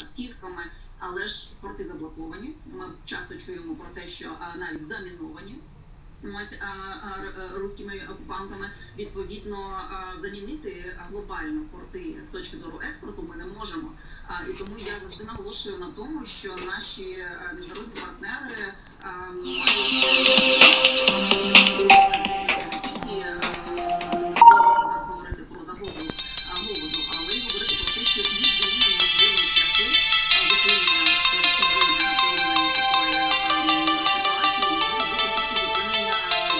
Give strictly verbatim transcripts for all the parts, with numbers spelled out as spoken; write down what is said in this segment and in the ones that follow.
автівками, але ж порти заблоковані. Ми часто чуємо про те, що навіть заміновані ось русскими окупантами. Відповідно, замінити глобально порти з точки зору експорту ми не можемо. І тому я завжди наголошую на тому, що наші міжнародні партнери говорити про загрозу голоду, але й говорити про те, що є різні можливі шляхи зупинення чужої негативної такої ситуації, може бути тільки зупинення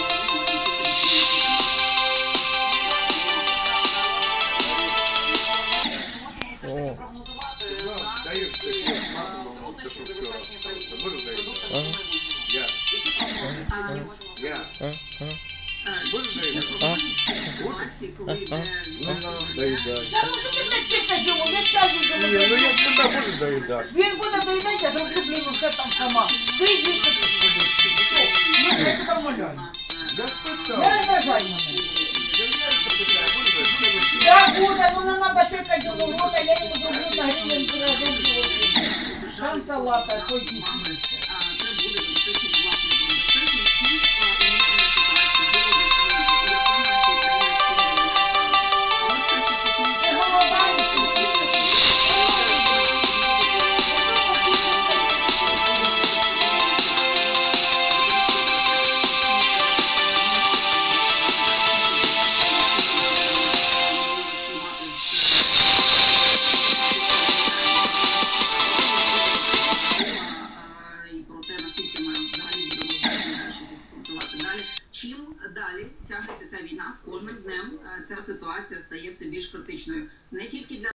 ситуації, коли йде він буде доїдати, я зроблю, блін, усе там сама. Ти їсти тут будеш. Ми ж тебе домовляємо. Не розважай мене. Я буде, ну не треба тикати до рота, я йому зроблю на гривень пирожок. Там салата.